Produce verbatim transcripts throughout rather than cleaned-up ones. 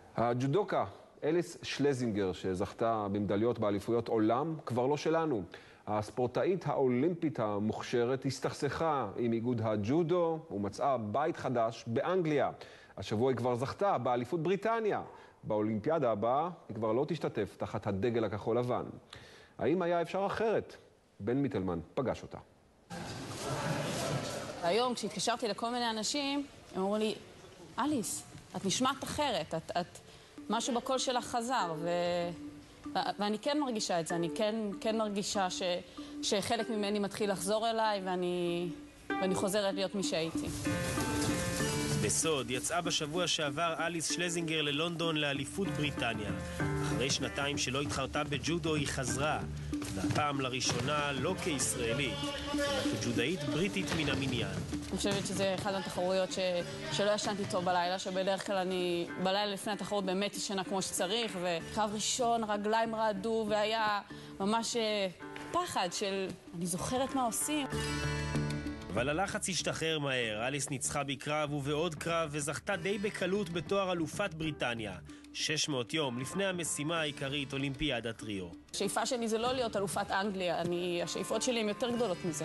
הג'ודוקה אליס שלזינגר, שזכתה במדליות באליפויות עולם, כבר לא שלנו. הספורטאית האולימפית המוכשרת הסתכסכה עם איגוד הג'ודו ומצאה בית חדש באנגליה. השבוע היא כבר זכתה באליפות בריטניה. באולימפיאדה הבאה היא כבר לא תשתתף תחת הדגל הכחול לבן. האם היה אפשר אחרת? בן מיטלמן פגש אותה. היום כשהתקשרתי לכל מיני אנשים, הם אמרו לי, אליס, את נשמעת אחרת, את, את, משהו בקול שלך חזר, ו... ואני כן מרגישה את זה, אני כן, כן מרגישה ש... שחלק ממני מתחיל לחזור אליי, ואני, ואני חוזרת להיות מי שהייתי. בסוד יצאה בשבוע שעבר אליס שלזינגר ללונדון לאליפות בריטניה. אחרי שנתיים שלא התחרתה בג'ודו היא חזרה, והפעם לראשונה לא כישראלית, אלא כג'ודאית בריטית מן המניין. אני חושבת שזה אחת התחרויות ש... שלא ישנתי טוב בלילה, שבדרך כלל אני בלילה לפני התחרות באמת ישנה כמו שצריך, וקרב ראשון, רגליים רעדו, והיה ממש פחד של אני זוכרת מה עושים. אבל הלחץ השתחרר מהר, אליס ניצחה בקרב ובעוד קרב וזכתה די בקלות בתואר אלופת בריטניה. שש מאות יום לפני המשימה העיקרית, אולימפיאדת ריו. השאיפה שלי זה לא להיות אלופת אנגליה, אני, השאיפות שלי הן יותר גדולות מזה.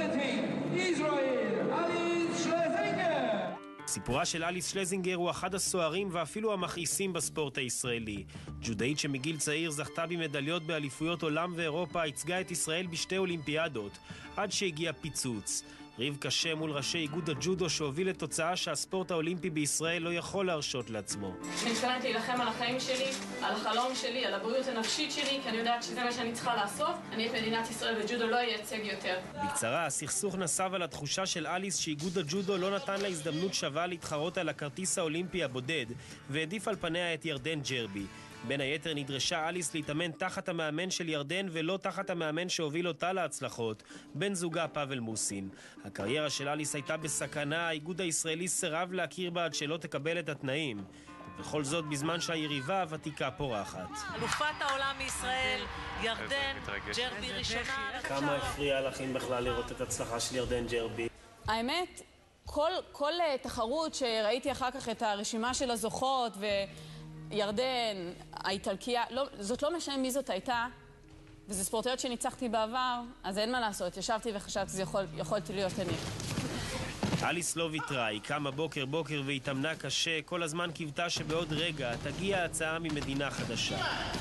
סיפורה של אליס שלזינגר הוא אחד הסוערים ואפילו המכעיסים בספורט הישראלי. ג'ודאית שמגיל צעיר זכתה במדליות באליפויות עולם ואירופה, ייצגה את ישראל בשתי אולימפיאדות, עד שהגיע פיצוץ. ריב קשה מול ראשי איגוד הג'ודו שהוביל לתוצאה שהספורט האולימפי בישראל לא יכול להרשות לעצמו. אני מתכוונת להילחם על החיים שלי, על החלום שלי, על הבריאות הנפשית שלי, כי אני יודעת שזה מה שאני צריכה לעשות. אני את מדינת ישראל בג'ודו לא ייצג יותר. בקצרה, הסכסוך נסב על התחושה של אליס שאיגוד הג'ודו לא נתן לה הזדמנות שווה להתחרות על הכרטיס האולימפי הבודד, והעדיף על פניה את ירדן ג'רבי. בין היתר נדרשה אליס להתאמן תחת המאמן של ירדן ולא תחת המאמן שהוביל אותה להצלחות, בן זוגה פאבל מוסין. הקריירה של אליס הייתה בסכנה, האיגוד הישראלי סירב להכיר בה עד שלא תקבל את התנאים. וכל זאת בזמן שהיריבה הוותיקה פורחת. אלופת העולם מישראל, ירדן ג'רבי ראשונה. כמה הפריע לך אם בכלל לראות את הצלחה של ירדן ג'רבי? האמת, כל, כל תחרות שראיתי אחר כך את הרשימה של הזוכות ו... ירדן, האיטלקיה, לא, זאת לא משנה מי זאת הייתה, וזה ספורטאיות שניצחתי בעבר, אז אין מה לעשות, ישבתי וחשבתי שזה יכול, יכולתי להיות אני. אליס לא ויתרה, היא קמה בוקר בוקר והתאמנה קשה, כל הזמן קיוותה שבעוד רגע תגיע הצעה ממדינה חדשה.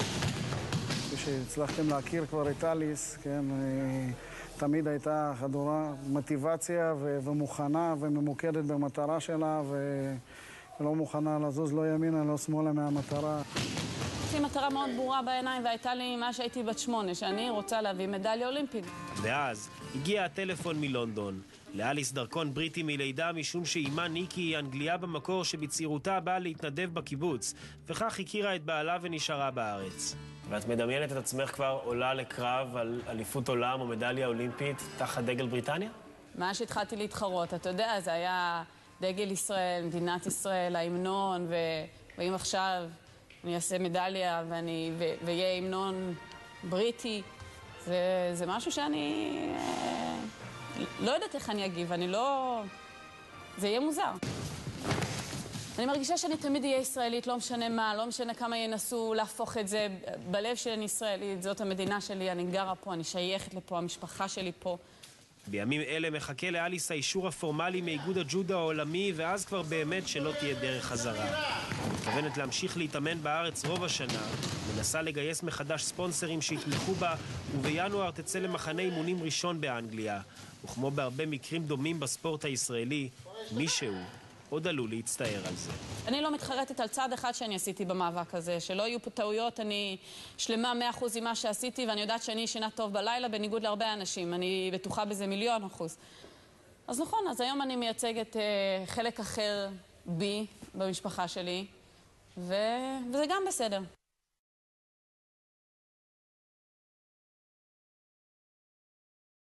כשהצלחתם להכיר כבר את אליס, כן, תמיד הייתה חדורה מוטיבציה ומוכנה וממוקדת במטרה שלה, ו... לא מוכנה לזוז לא ימינה, לא שמאלה מהמטרה. יש לי מטרה מאוד ברורה בעיניים, והייתה לי מה שהייתי בת שמונה, שאני רוצה להביא מדליה אולימפית. ואז הגיע הטלפון מלונדון. לאליס דרכון בריטי מלידה, משום שאימה ניקי היא אנגליה במקור שבצעירותה באה להתנדב בקיבוץ, וכך הכירה את בעלה ונשארה בארץ. ואת מדמיינת את עצמך כבר עולה לקרב על אליפות עולם או מדליה אולימפית תחת דגל בריטניה? מה שהתחלתי להתחרות, אתה יודע, זה היה... דגל ישראל, מדינת ישראל, ההמנון, ו... ואם עכשיו אני אעשה מדליה ואני... ו... ויהיה המנון בריטי, זה, זה משהו שאני אה... לא יודעת איך אני אגיב, אני לא... זה יהיה מוזר. אני מרגישה שאני תמיד אהיה ישראלית, לא משנה מה, לא משנה כמה ינסו להפוך את זה. בלב שאני ישראלית, זאת המדינה שלי, אני גרה פה, אני שייכת לפה, המשפחה שלי פה. בימים אלה מחכה לאליס האישור הפורמלי מאיגוד הג'ודו העולמי, ואז כבר באמת שלא תהיה דרך חזרה. מתכוונת להמשיך להתאמן בארץ רוב השנה, מנסה לגייס מחדש ספונסרים שיתמכו בה, ובינואר תצא למחנה אימונים ראשון באנגליה. וכמו בהרבה מקרים דומים בספורט הישראלי, מישהו עוד עלול להצטער על זה. אני לא מתחרטת על צעד אחד שאני עשיתי במאבק הזה, שלא יהיו פה טעויות, אני שלמה מאה אחוז עם מה שעשיתי, ואני יודעת שאני ישנה טוב בלילה בניגוד להרבה אנשים, אני בטוחה בזה מיליון אחוז. אז נכון, אז היום אני מייצגת אה, חלק אחר בי, במשפחה שלי, ו... וזה גם בסדר.